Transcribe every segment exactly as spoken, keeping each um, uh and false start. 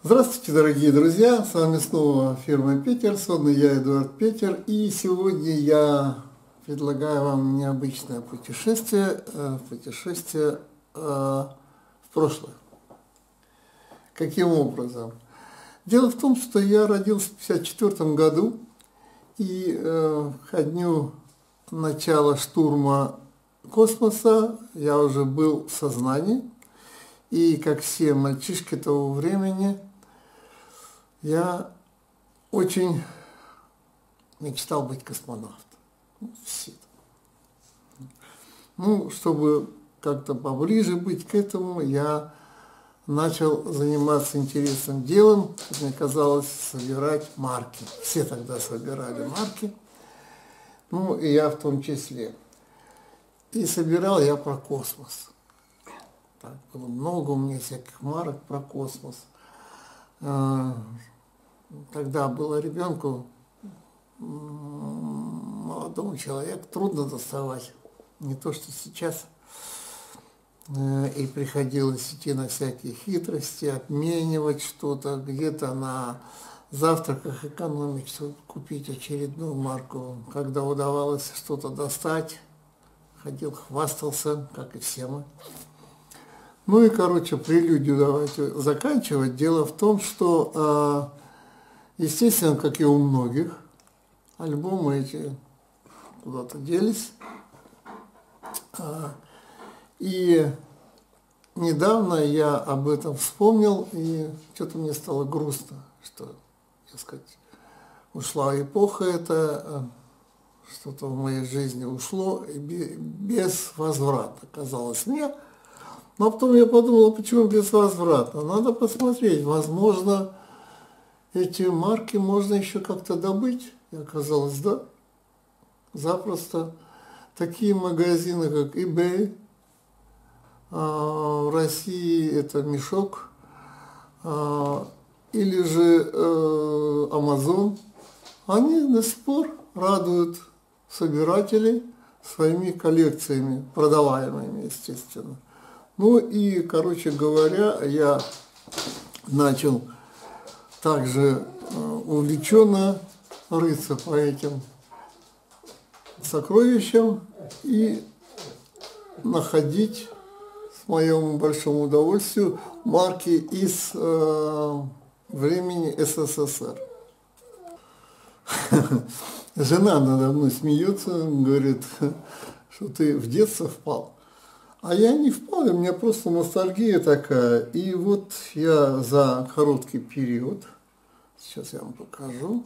Здравствуйте, дорогие друзья! С вами снова фирма Петерсон, и я Эдуард Петер. И сегодня я предлагаю вам необычное путешествие, путешествие в прошлое. Каким образом? Дело в том, что я родился в пятьдесят четвёртом году, и ко дню начала штурма космоса я уже был в сознании. И как все мальчишки того времени, я очень мечтал быть космонавтом. Ну, все. Ну, чтобы как-то поближе быть к этому, я начал заниматься интересным делом, как мне казалось, собирать марки. Все тогда собирали марки, ну и я в том числе. И собирал я про космос. Так, было много у меня всяких марок про космос. Тогда было ребенку, молодому человеку, трудно доставать. Не то, что сейчас. И приходилось идти на всякие хитрости, обменивать что-то, где-то на завтраках экономить, чтобы купить очередную марку. Когда удавалось что-то достать, ходил, хвастался, как и все мы. Ну и, короче, прелюдию давайте заканчивать. Дело в том, что, естественно, как и у многих, альбомы эти куда-то делись. И недавно я об этом вспомнил, и что-то мне стало грустно, что, так сказать, ушла эпоха эта, что-то в моей жизни ушло, и без возврата, казалось мне. Но потом я подумал, почему безвозвратно? Надо посмотреть, возможно, эти марки можно еще как-то добыть. И оказалось, да, запросто. Такие магазины, как eBay, в России это Мешок, или же Amazon, они до сих пор радуют собирателей своими коллекциями, продаваемыми, естественно. Ну и, короче говоря, я начал также увлеченно рыться по этим сокровищам и находить, с моему большому удовольствию, марки из э, времени СССР. Жена надо мной смеется, говорит, что ты в детство впал. А я не впал, у меня просто ностальгия такая. И вот я за короткий период, сейчас я вам покажу,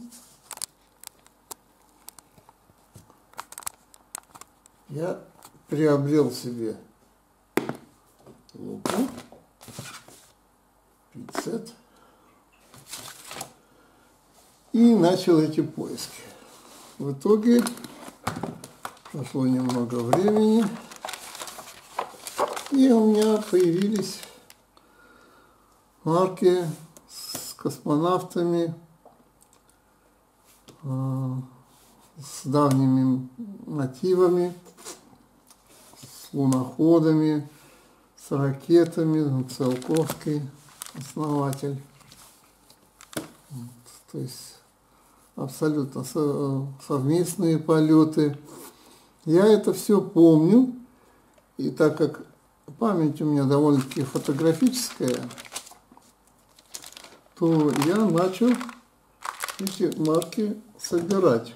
я приобрел себе лупу, пинцет и начал эти поиски. В итоге прошло немного времени, и у меня появились марки с космонавтами, с давними мотивами, с луноходами, с ракетами, Циолковский, основатель. Вот, то есть абсолютно совместные полеты. Я это все помню, и так как память у меня довольно-таки фотографическая, то я начал эти марки собирать.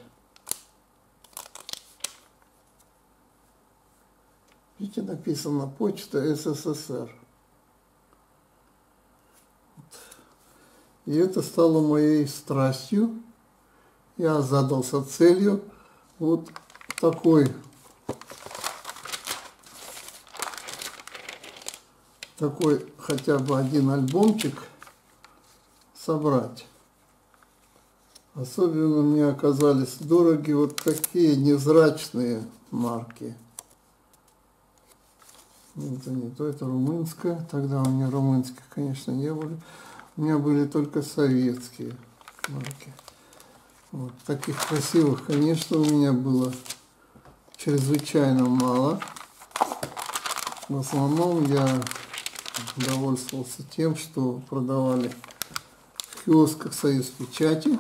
Видите, написано «Почта СССР». И это стало моей страстью. Я задался целью вот такой, такой хотя бы один альбомчик собрать. Особенно мне оказались дороги вот такие невзрачные марки. Это не то, это румынская. Тогда у меня румынских, конечно, не было. У меня были только советские марки. Вот таких красивых, конечно, у меня было чрезвычайно мало. В основном я довольствовался тем, что продавали киосках «Союз Печати».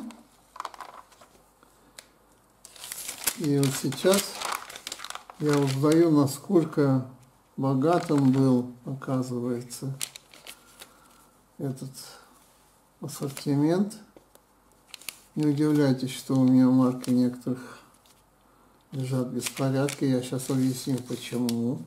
И вот сейчас я узнаю, насколько богатым был, оказывается, этот ассортимент. Не удивляйтесь, что у меня марки некоторых лежат в беспорядке. Я сейчас объясню, почему.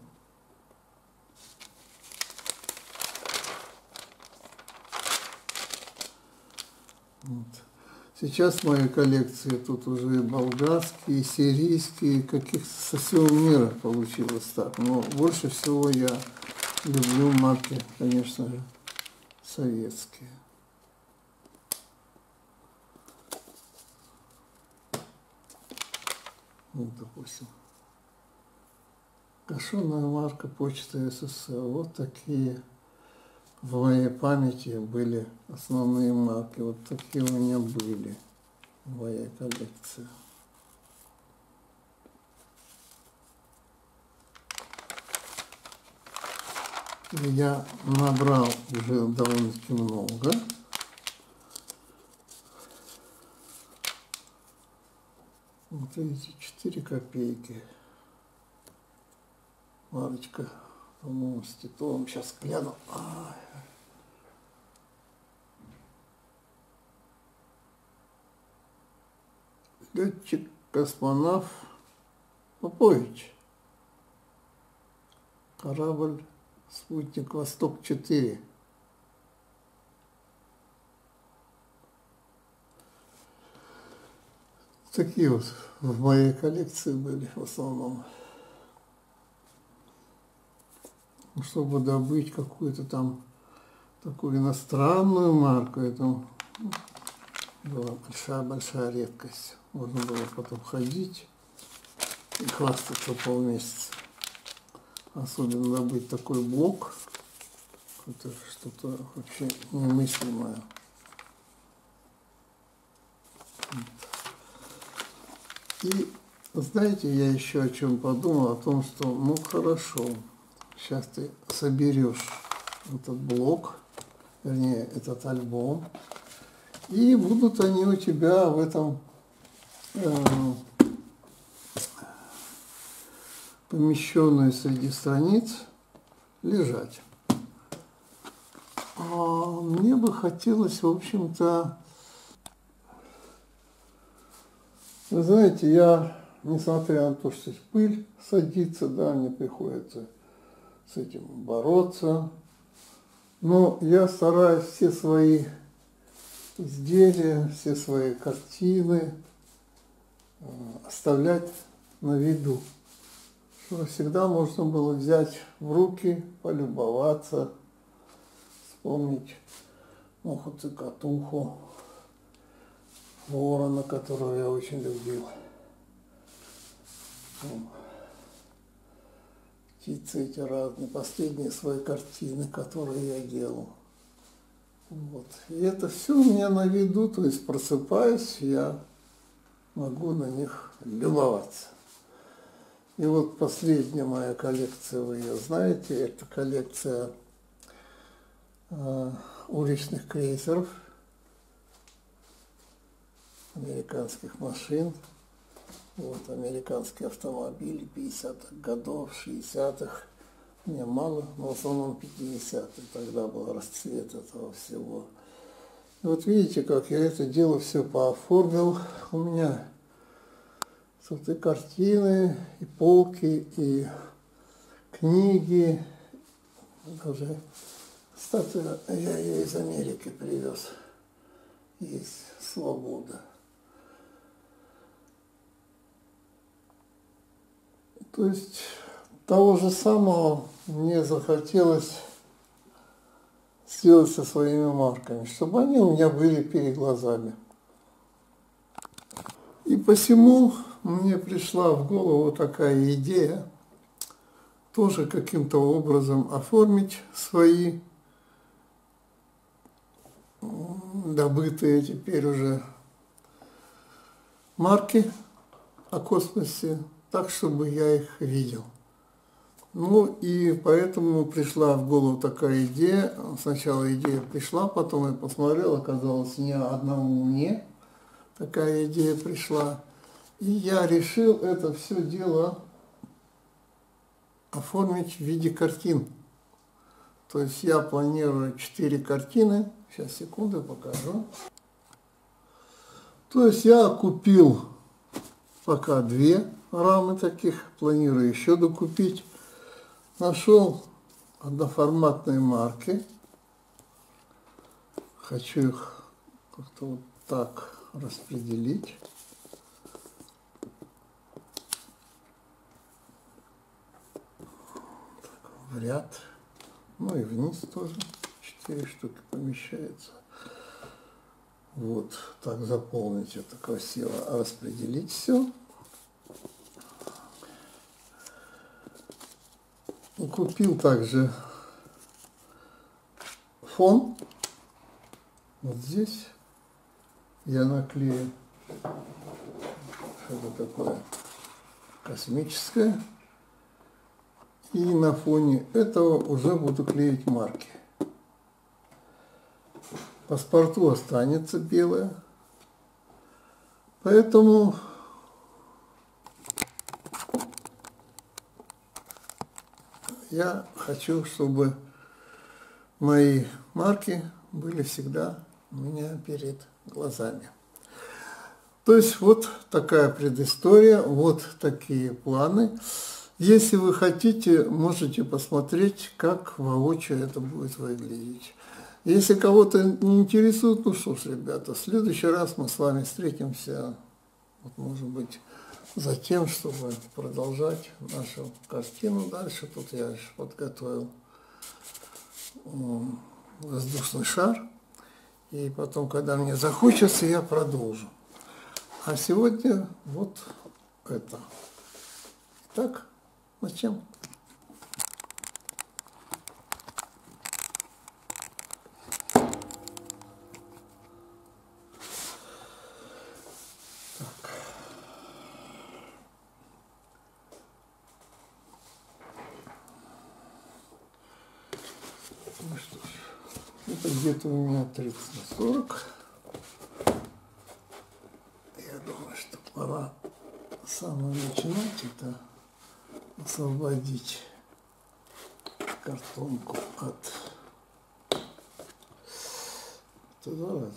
Вот. Сейчас в моей коллекции тут уже и болгарские, и сирийские, каких-то со всего мира получилось так. Но больше всего я люблю марки, конечно же, советские. Вот, допустим, кашонная марка Почта СССР. Вот такие в моей памяти были основные марки. Вот такие у меня были в моей коллекции. И я набрал уже довольно-таки много. Вот эти четыре копейки. Марочка, по-моему, с Титовым. Сейчас гляну. Ай. Летчик-космонавт Попович. Корабль «Спутник Восток-четыре». Такие вот в моей коллекции были в основном. Чтобы добыть какую-то там такую иностранную марку, это была большая-большая редкость. Можно было потом ходить и хвастаться полмесяца. Особенно добыть такой блок, это что-то вообще немыслимое. И знаете, я еще о чем подумал, о том, что ну хорошо, сейчас ты соберешь этот блок, вернее этот альбом, и будут они у тебя в этом э, помещенные среди страниц лежать. А мне бы хотелось, в общем-то, вы знаете, я, несмотря на то, что пыль садится, да, мне приходится с этим бороться, но я стараюсь все свои изделия, все свои картины э, оставлять на виду, чтобы всегда можно было взять в руки, полюбоваться, вспомнить муху цикатуху, ворона, которого я очень любил. Птицы эти разные, последние свои картины, которые я делал. Вот. И это все у меня на виду, то есть просыпаюсь, я могу на них любоваться. И вот последняя моя коллекция, вы ее знаете, это коллекция э, уличных крейсеров, американских машин. Вот, американские автомобили пятидесятых годов, шестидесятых. Не, мало, но в основном пятидесятые. Тогда был расцвет этого всего. И вот видите, как я это дело все пооформил. У меня тут и картины, и полки, и книги. Даже статуя, я ее из Америки привез. Есть «Свобода». То есть того же самого мне захотелось сделать со своими марками, чтобы они у меня были перед глазами. И посему мне пришла в голову такая идея тоже каким-то образом оформить свои добытые теперь уже марки о космосе, так, чтобы я их видел. Ну и поэтому пришла в голову такая идея. Сначала идея пришла, потом я посмотрел, оказалось, не одному мне такая идея пришла. И я решил это все дело оформить в виде картин. То есть я планирую четыре картины. Сейчас, секунду, покажу. То есть я купил пока две рамы таких, планирую еще докупить. Нашел одноформатные марки. Хочу их как-то вот так распределить. Так, в ряд. Ну и вниз тоже четыре штуки помещается. Вот так заполнить это красиво, распределить все. И купил также фон. Вот здесь я наклею что-то такое космическое. И на фоне этого уже буду клеить марки. Паспорту останется белое. Поэтому я хочу, чтобы мои марки были всегда у меня перед глазами. То есть вот такая предыстория, вот такие планы. Если вы хотите, можете посмотреть, как воочию это будет выглядеть. Если кого-то не интересует, ну что ж, ребята, в следующий раз мы с вами встретимся, вот, может быть, за тем, чтобы продолжать нашу картину дальше. Тут я подготовил воздушный шар, и потом, когда мне захочется, я продолжу. А сегодня вот это. Итак, зачем? Ну что ж, это где-то у меня тридцать на сорок. Я думаю, что пора самое начинать это освободить картонку от туда.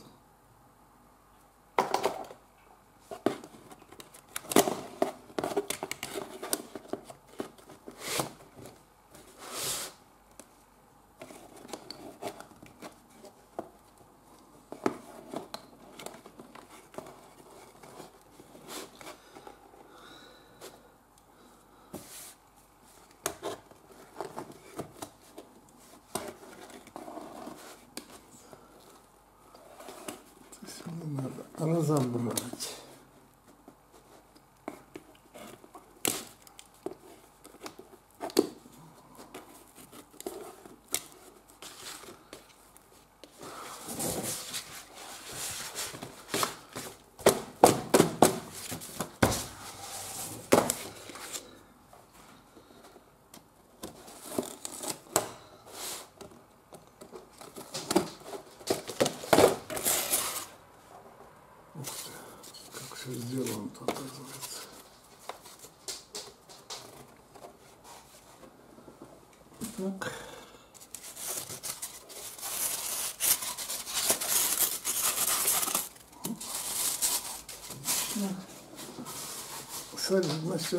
Надо разобрать. Все сделано-то, оказывается. Так. Солидно все.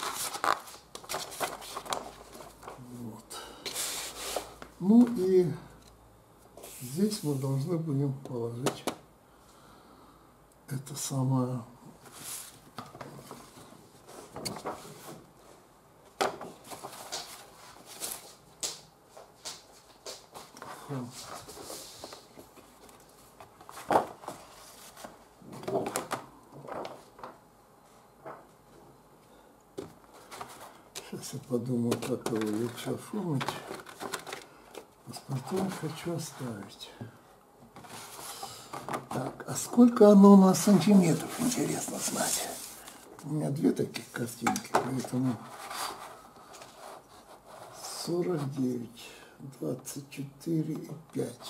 Вот. Ну и здесь мы должны будем положить это самое фон. Сейчас я подумаю, как его лучше оформить. Паспорту хочу оставить. Так, а сколько оно у нас сантиметров, интересно знать. У меня две таких картинки, поэтому сорок девять, двадцать четыре и пять.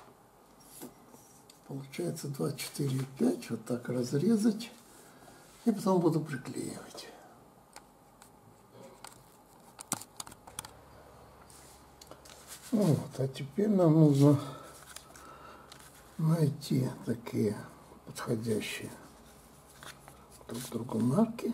Получается двадцать четыре и пять. Вот так разрезать. И потом буду приклеивать. Вот, а теперь нам нужно найти такие подходящие друг к другу марки.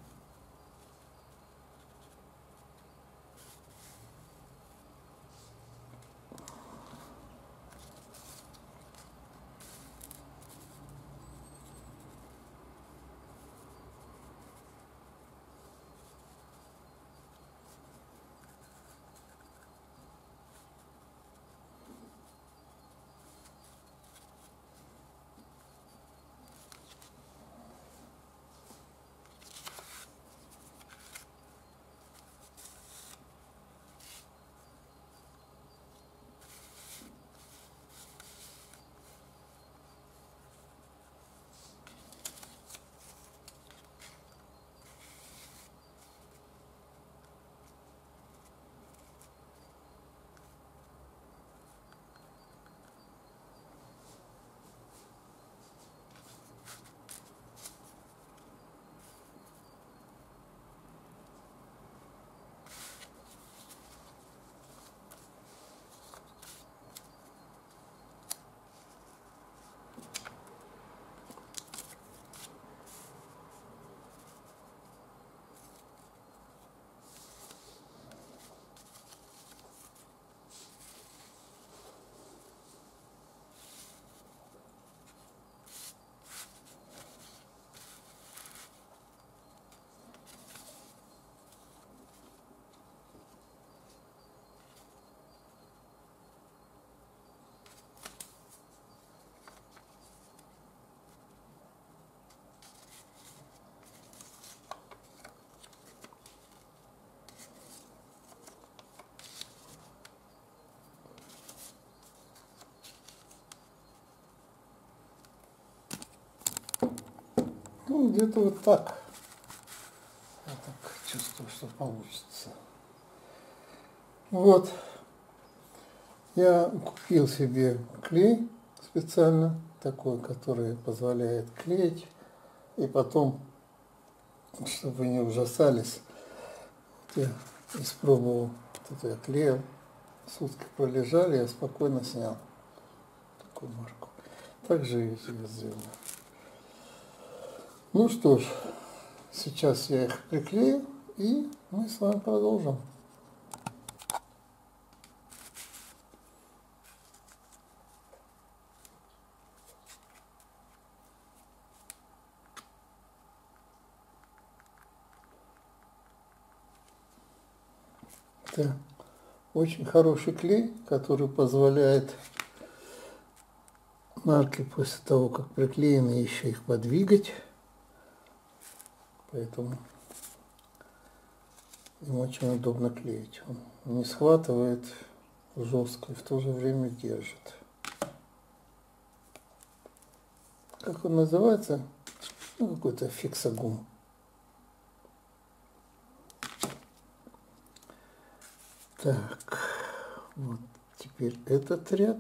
Ну, где-то вот так. Я так чувствую, что получится. Вот. Я купил себе клей специально, такой, который позволяет клеить. И потом, чтобы вы не ужасались, вот я испробовал, вот это я клеил. Сутки пролежали, я спокойно снял такую марку. Так же и я сделал. Ну что ж, сейчас я их приклею, и мы с вами продолжим. Это очень хороший клей, который позволяет марки после того, как приклеены, еще их подвигать. Поэтому им очень удобно клеить. Он не схватывает жестко и в то же время держит. Как он называется? Ну, какой-то фиксогум. Так, вот теперь этот ряд.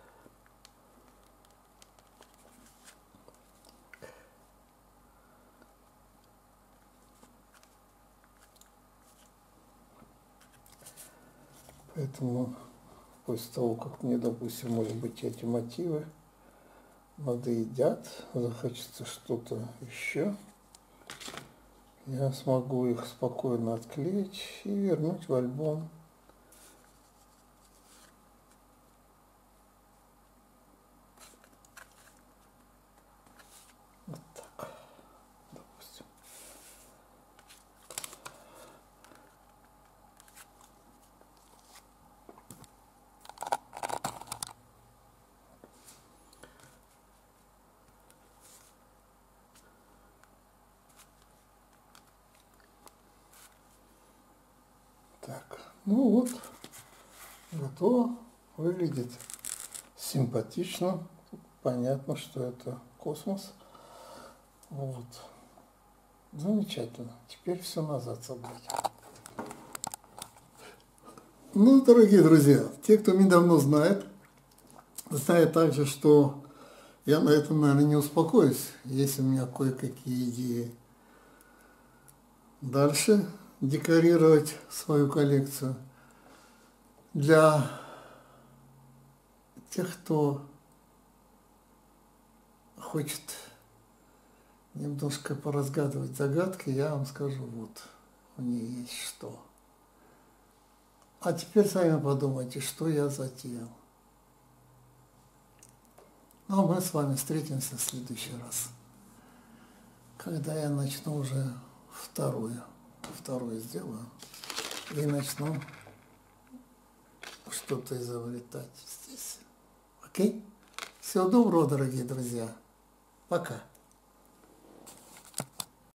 Поэтому после того, как мне, допустим, может быть, эти мотивы надоедят, захочется что-то еще, я смогу их спокойно отклеить и вернуть в альбом. Вот так, допустим. Так, ну вот, готово. Выглядит симпатично. Понятно, что это космос. Вот. Замечательно. Теперь все назад собрать. Ну, дорогие друзья, те, кто меня давно знает, знают также, что я на этом, наверное, не успокоюсь. Есть у меня кое-какие идеи дальше декорировать свою коллекцию. Для тех, кто хочет немножко поразгадывать загадки, я вам скажу, вот, у нее есть что. А теперь сами подумайте, что я затеял. Ну, а мы с вами встретимся в следующий раз, когда я начну уже вторую, вторую сделаю и начну что-то изобретать здесь. Окей? Всего доброго, дорогие друзья. Пока.